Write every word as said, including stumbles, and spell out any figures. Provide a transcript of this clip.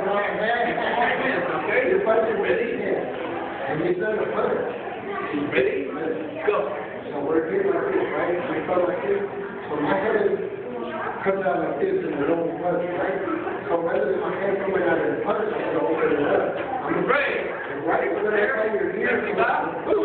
Okay, your punch is ready. And he's done a punch. Ready? Go. So we're here like this, right? We come like this. So my head comes out like this and the normal punch, right? So rather than my head coming out of the punch, I'm going to open it up. I'm ready. Right? We're going to have your ear.